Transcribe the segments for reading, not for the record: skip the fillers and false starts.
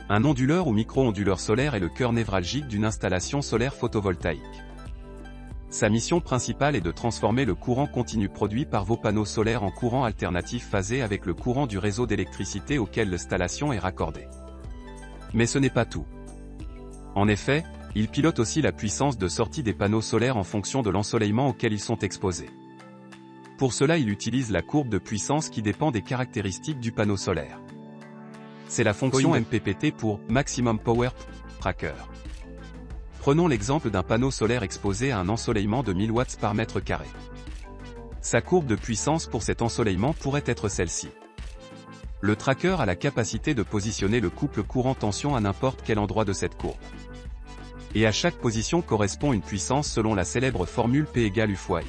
Un onduleur ou micro-onduleur solaire est le cœur névralgique d'une installation solaire photovoltaïque. Sa mission principale est de transformer le courant continu produit par vos panneaux solaires en courant alternatif phasé avec le courant du réseau d'électricité auquel l'installation est raccordée. Mais ce n'est pas tout. En effet, il pilote aussi la puissance de sortie des panneaux solaires en fonction de l'ensoleillement auquel ils sont exposés. Pour cela, il utilise la courbe de puissance qui dépend des caractéristiques du panneau solaire. C'est la fonction MPPT pour Maximum Power Tracker. Prenons l'exemple d'un panneau solaire exposé à un ensoleillement de 1000 watts par mètre carré. Sa courbe de puissance pour cet ensoleillement pourrait être celle-ci. Le tracker a la capacité de positionner le couple courant-tension à n'importe quel endroit de cette courbe. Et à chaque position correspond une puissance selon la célèbre formule P égale U fois I.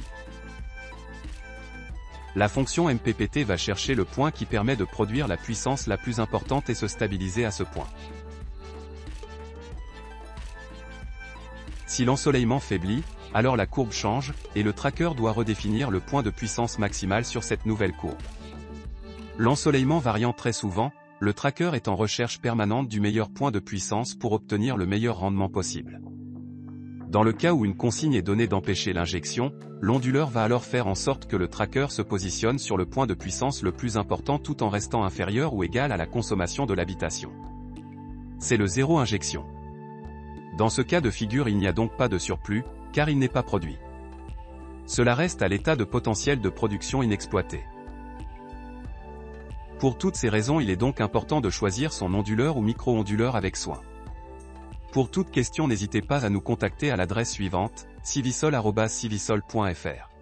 La fonction MPPT va chercher le point qui permet de produire la puissance la plus importante et se stabiliser à ce point. Si l'ensoleillement faiblit, alors la courbe change, et le tracker doit redéfinir le point de puissance maximale sur cette nouvelle courbe. L'ensoleillement variant très souvent, le tracker est en recherche permanente du meilleur point de puissance pour obtenir le meilleur rendement possible. Dans le cas où une consigne est donnée d'empêcher l'injection, l'onduleur va alors faire en sorte que le tracker se positionne sur le point de puissance le plus important tout en restant inférieur ou égal à la consommation de l'habitation. C'est le zéro injection. Dans ce cas de figure, il n'y a donc pas de surplus, car il n'est pas produit. Cela reste à l'état de potentiel de production inexploité. Pour toutes ces raisons, il est donc important de choisir son onduleur ou micro-onduleur avec soin. Pour toute question, n'hésitez pas à nous contacter à l'adresse suivante, civisol@civisol.fr.